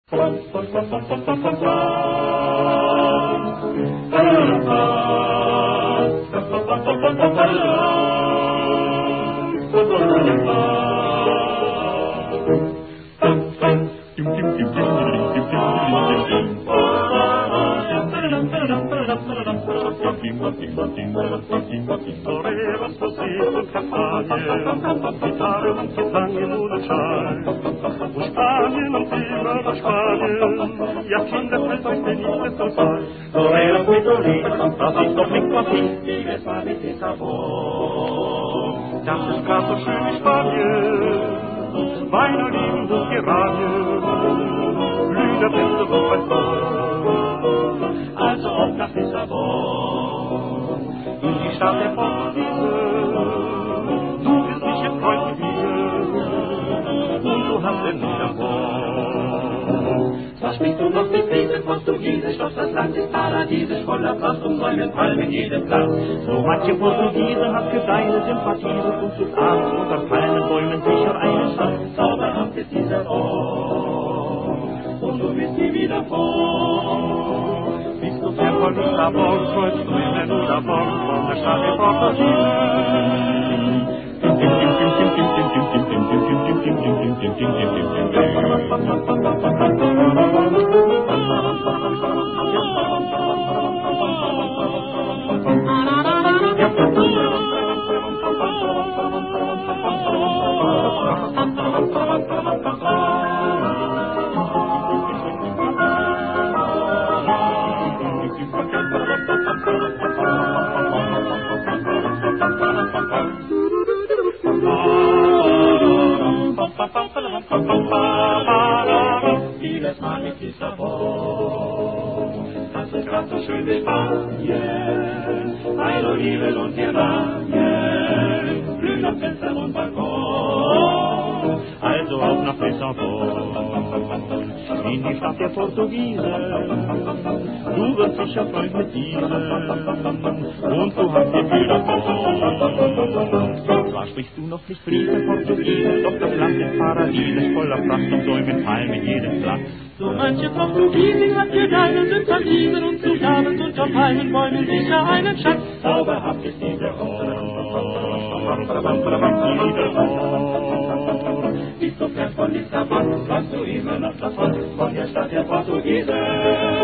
Das ist grad so schön in Spanien, Weine, Oliven und Geranien, blühende Fenster und Balkon. Also auf nach Lissabon, in die Stadt der Portugiesen. Du bist mich jetzt Freund mit mir, und du hast den Lissabon. Was sprichst du noch mit Frieden Portugiesisch, doch das Land ist paradiesisch, voller Pracht und Säulen, Palmen, jedem Platz. So manche Portugiese hat für deine Sympathie und sucht abends unter Palmenbäumen sicher einen Stand. Zauberhaft ist dieser Ort, und du bist nie wieder fort. Bist du fern von Lissabon, kurz drüben oder von der Stadt der Portugiesen. Vieles Mal mit Lissabon, das ist grad so schön wie Spanien, Wein, Oliven und Geranien, blühen am Fenster und Balkon. Also auf nach Lissabon, in die Stadt der Portugiesen. Du wirst sicher Freund mit diesen, und du hast dir viel davon. Zwar sprichst du noch nicht fließend Portugiesisch, doch das Land ist paradiesisch, voller Pracht und Säumen, Palmen, jedem Platz. So manche Portugiesin hat für deine Sympathien und zu Abend unter Palmenbäumen sicher einen Schatz. Zauberhaft ist dieser Ort, bist du fern von Lissabon, was du immer noch davon, von der Stadt der Portugiesen.